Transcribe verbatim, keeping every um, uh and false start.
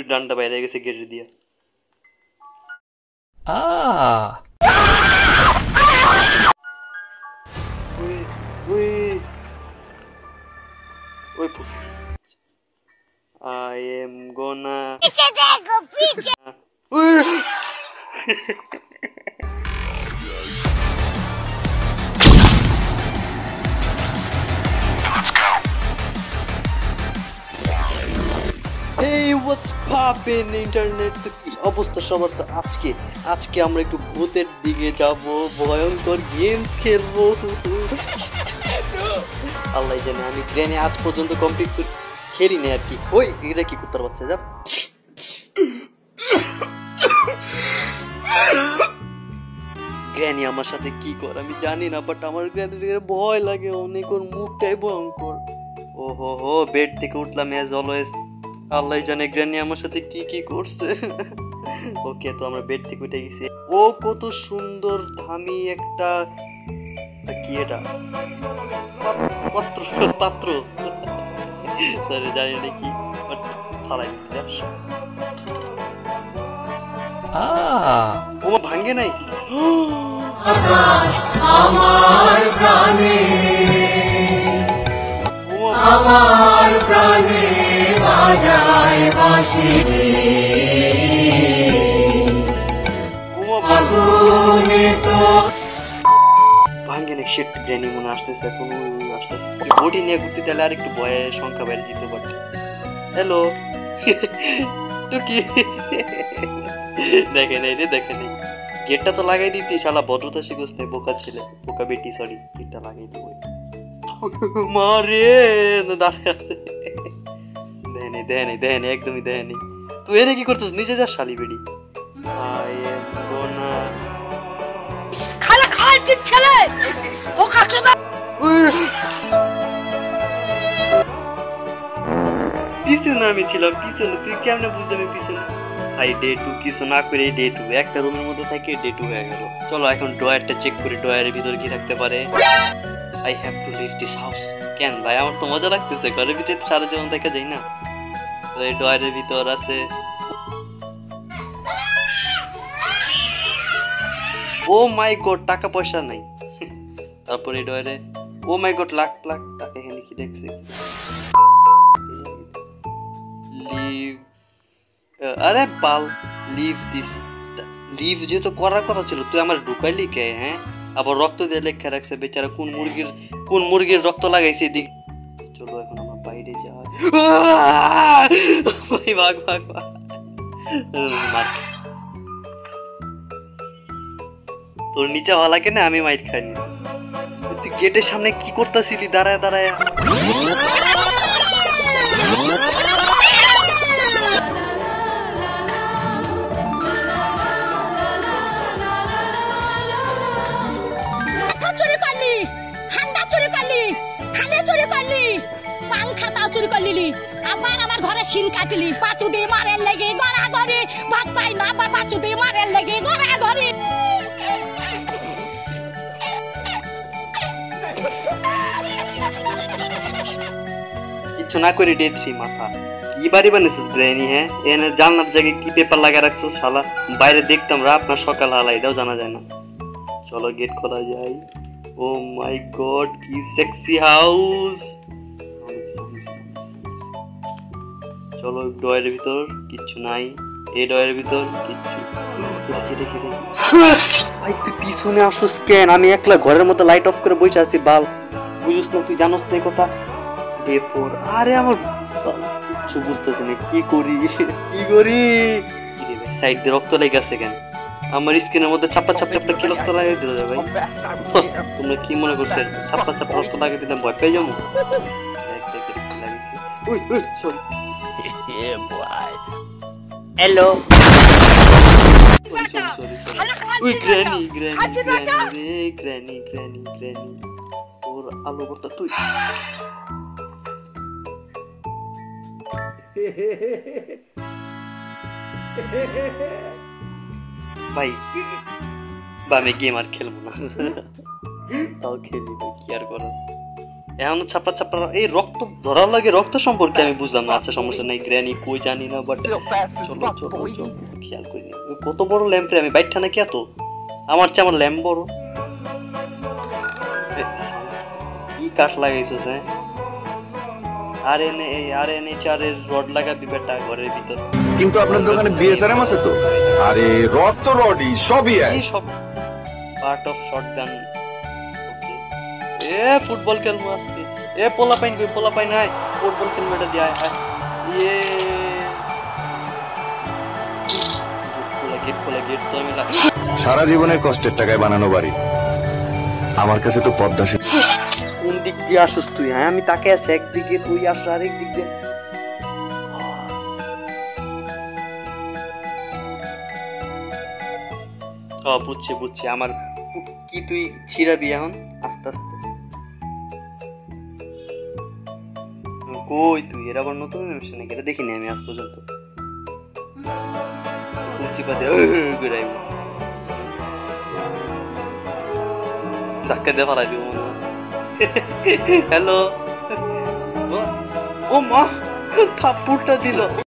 ডান্ডা বাইরে গেছে গেটে দিয়া। Ah. Wait, wait. Wait. I am gonna. पीछे देखो पीछे। Hey, what's poppin internet? তো কি অবস্থা সবার? তো আজকে আজকে আমরা একটু ভূতের দিকে যাব, ভয়ঙ্কর গেমস খেলবো। আল্লাহ জানে, আমি গ্র্যানি আজ পর্যন্ত কমপ্লিট করে খেলি না আর কি। ওই এটা কি কুত্তার বাচ্চা? যা গ্র্যানি আমার সাথে কি কর আমি জানি না, বাট আমার গ্র্যানির ভয় লাগে অনেক, ওর মুখটাই ভয়ঙ্কর। ওহো হো, বেড থেকে উঠলাম এজ অলওয়েজ। আল্লাহ জানে গ্র্যানি আমার সাথে কি কি করছে। ওকে, তো আমরা বেড থেকে উঠে গেছি। ও কত সুন্দর দামি একটা কি এটা পাত্র পাত্র সরি জানি না কি, বাট ফালাই দিতে ও ভাঙে নাই। আমার প্রাণে আমার প্রাণে বাজায় বাঁশি আগুনে তো ভাঙে নাই। শিট, গ্র্যানি মনে আসতেছে এখন, আসতেছে বডি নিয়ে ঘুরতে, তাহলে আর একটু ভয়ের সংখ্যা বেড়ে যেতে পারে। হ্যালো টুকি, দেখে নাই রে, দেখে নাই। গেটটা তো লাগাই দিতি, শালা ভদ্রতা শিখোস নাই, বোকা ছেলে, বোকা বেটি, সরি। গেটটা লাগাই দিব। মারে দাঁড়ায় আছে, দেয় নেই দেয় নেই দেয় নেই, একদমই দেয় নেই। তুই এনে কি করতেছ? নিচে যা শালি বেটি। আই এম গোনা খালা খাওয়ার কি ছেলে ও খাচ্ছে না। পিছনে আমি ছিলাম, পিছনে। তুই কেমনে বুঝলি আমি পিছনে? ভাই ডে টু কিছু না করে ডে টু একটা রুমের মধ্যে থাকে, ডে টু হয়ে গেল। চলো এখন ড্রয়ারটা চেক করি, ড্রয়ারের ভিতরে কি থাকতে পারে। I have to leave this house. কেন ভাই, আমার তো মজা লাগতেছে, ঘরের ভিতরে সারা জীবন দেখা যায় না। তো এই ড্রয়ারের ভিতর আছে, ও মাই গড, টাকা পয়সা নাই। তারপরে এই ড্রয়ারে, oh my god, lakh lakh টাকা। এখানে কি দেখছি? লিভ, আরে বাল, লিভ দিস। লিভ যেহেতু করার কথা ছিল, তুই আমার ঢুকাইলি কে? হ্যাঁ, আবার রক্ত দিয়ে লেখা রাখছে বেচারা। কোন মুরগির কোন মুরগির রক্ত লাগাইছে এদিক। চলো এখন আমার বাইরে যাওয়া। ভাই ভাগ ভাগ ভাগ। তোর নিচে হওয়া লাগে না, আমি মাইট খাইনি। তুই গেটের সামনে কি করতেছিলি দাঁড়ায় দাঁড়ায়? চুরি করলি, হান্ডা চুরি করলি, খালে চুরি করলি, পাংখা তাও চুরি করলি, আবার আমার ঘরে শিন কাটলি, পাঁচু দিয়ে মারের লেগে গড়া গড়ি, ভাত পাই না, আবার পাঁচু দিয়ে মারের লেগে গড়া গড়ি। কিছু না করে ডে থ্রি মাথা কি বাড়ি বানিয়েছিস গ্র্যানি? হ্যাঁ, এনে জানলার জায়গায় কি পেপার লাগা রাখছো শালা? বাইরে দেখতাম রাত না সকাল হালা, এটাও জানা যায় না। চলো গেট খোলা যায়। ও মাই গড, কি সেক্সি হাউস। চলো ডয়ের ভিতর কিচ্ছু নাই, এই ডয়ের ভিতর কিচ্ছু। ভাই তুই পিছনে আসুস কেন? আমি একলা ঘরের মধ্যে লাইট অফ করে বসে আছি। বাল বুঝিস না, তুই জানোস না কথা। ডে ফোর, আরে আমার কিচ্ছু বুঝতেছি না, কি করি কি করি? সাইড দিয়ে রক্ত লেগে আছে কেন? আমার স্কিনের মধ্যে চাপা চাপ চাপটা কি রক্ত লাগিয়ে দিল রে ভাই? তোমরা কি মনে করছো চাপা চাপ রক্ত লাগিয়ে দিলাম ভয় পেয়ে যাবো? হ্যালো, ওই গ্র্যানি গ্র্যানি গ্র্যানি রে, গ্র্যানি গ্র্যানি গ্র্যানি তোর আলু ভর্তা। তুই ভাই বা আমি গেম আর খেলবো না, তাও খেলি ভাই, কি আর করো। এখন ছাপা ছাপা এই রক্ত ধরার লাগে রক্ত সম্পর্কে আমি বুঝলাম না। আচ্ছা সমস্যা নাই, গ্র্যানি কই জানি না, বাট চলো চলো চলো খেয়াল করি না। কত বড় ল্যাম্প রে, আমি বাইকটা নাকি এত আমার চেয়ে আমার ল্যাম্প বড়। কি কাঠ লাগাইছো হ্যাঁ? আর এনে এই আর এনে চারের রড লাগাবি বেটা ঘরের ভিতর। কিন্তু আপনার দোকানে বিএসআরএম আছে তো? আরে রড তো রডই, সবই এই সব পার্ট অফ শটগান। ওকে এ ফুটবল খেলবো আজকে। এ পোলা পাইন কই, পোলা পাইন আয় ফুটবল খেলবো, এটা দিয়ে আয়। ইয়ে খোলা গেট, খোলা গেট তো আমি না। সারা জীবনের কষ্টের টাকায় বানানো বাড়ি, আমার কাছে তো পদ্মা সেতু। কোন দিক দিয়ে আসছ তুই? হ্যাঁ আমি তাকে আছে একদিকে, তুই আসছ আরেক দিক দিয়ে। হ্যাঁ বুঝছি বুঝছি। আমার কি তুই ছিড়াবি এখন আস্তে আস্তে? কই তুই? এর আবার নতুন মিশন নাকি? এটা দেখিনি আমি আজ পর্যন্ত। চিপাতে ঘুরাইব, ধাক্কা দিয়ে ফালাই দিব। হ্যালো, ও মা থাপ্পড়টা দিল।